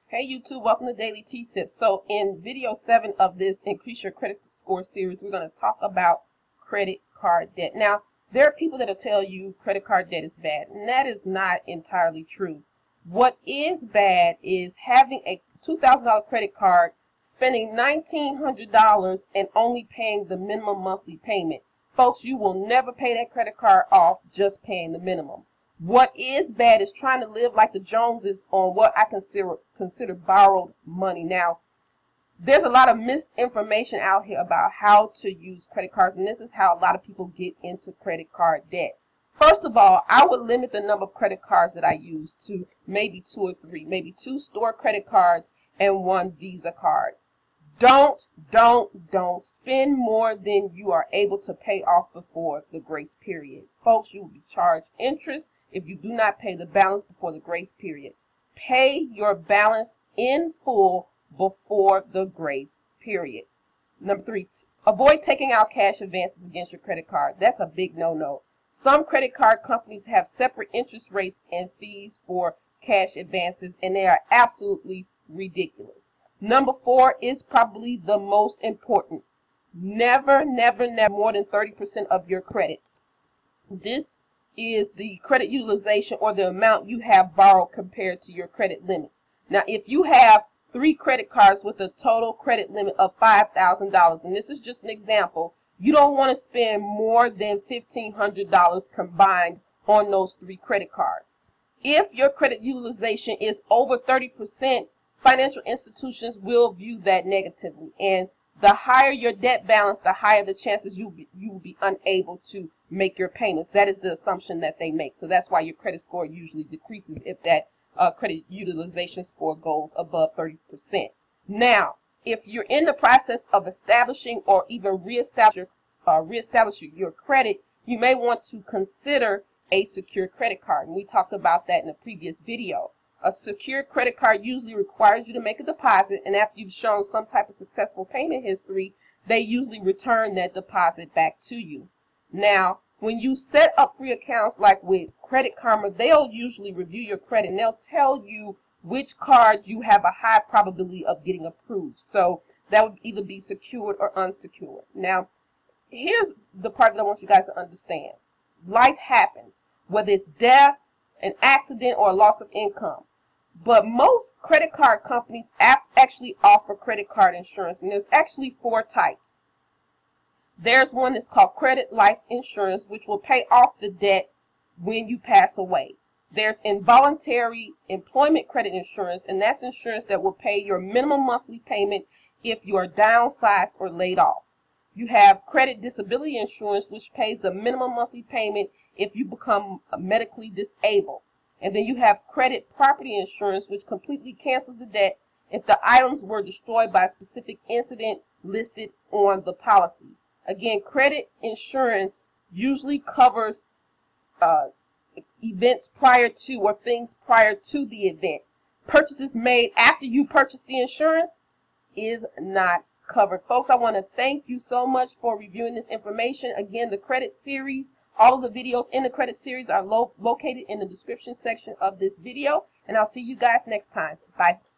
Hey YouTube, welcome to Daily T-Tips. So in video 7 of this Increase Your Credit Score series, we're going to talk about credit card debt. Now, there are people that will tell you credit card debt is bad, and that is not entirely true. What is bad is having a $2,000 credit card, spending $1,900 and only paying the minimum monthly payment. Folks, you will never pay that credit card off just paying the minimum. What is bad is trying to live like the Joneses on what I consider borrowed money. Now, there's a lot of misinformation out here about how to use credit cards, and this is how a lot of people get into credit card debt. First of all, I would limit the number of credit cards that I use to maybe 2 or 3, maybe 2 store credit cards and 1 Visa card. Don't spend more than you are able to pay off before the grace period. Folks, you will be charged interest if you do not pay the balance before the grace period. Pay your balance in full before the grace period. Number 3, avoid taking out cash advances against your credit card. That's a big no-no. Some credit card companies have separate interest rates and fees for cash advances, and they are absolutely ridiculous. Number 4 is probably the most important. Never more than 30% of your credit. This is the credit utilization, or the amount you have borrowed compared to your credit limits. Now, if you have 3 credit cards with a total credit limit of $5,000, and this is just an example, you don't want to spend more than $1,500 combined on those 3 credit cards. If your credit utilization is over 30%, financial institutions will view that negatively, and the higher your debt balance, the higher the chances you will be unable to make your payments. That is the assumption that they make. So that's why your credit score usually decreases if that credit utilization score goes above 30%. Now, if you're in the process of establishing or even reestablishing your credit, you may want to consider a secure credit card. And we talked about that in a previous video. A secure credit card usually requires you to make a deposit, and after you've shown some type of successful payment history, they usually return that deposit back to you. Now, when you set up free accounts like with Credit Karma, they'll usually review your credit and they'll tell you which cards you have a high probability of getting approved. So that would either be secured or unsecured. Now, here's the part that I want you guys to understand. Life happens, whether it's death, an accident, or a loss of income. But most credit card companies actually offer credit card insurance, and there's actually 4 types. There's one that's called credit life insurance, which will pay off the debt when you pass away. There's involuntary employment credit insurance, and that's insurance that will pay your minimum monthly payment if you are downsized or laid off. You have credit disability insurance, which pays the minimum monthly payment if you become medically disabled. And then you have credit property insurance, which completely cancels the debt if the items were destroyed by a specific incident listed on the policy. Again, credit insurance usually covers events prior to, or things prior to the event. Purchases made after you purchase the insurance is not covered. Folks, I want to thank you so much for reviewing this information. Again, the credit series, all of the videos in the credit series are located in the description section of this video, and I'll see you guys next time. Bye.